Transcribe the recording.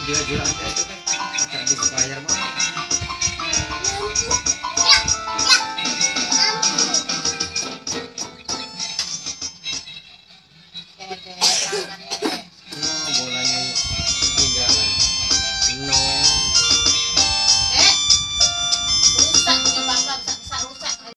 gila-gilaan kayak itu teh. Acara di Sebayar mah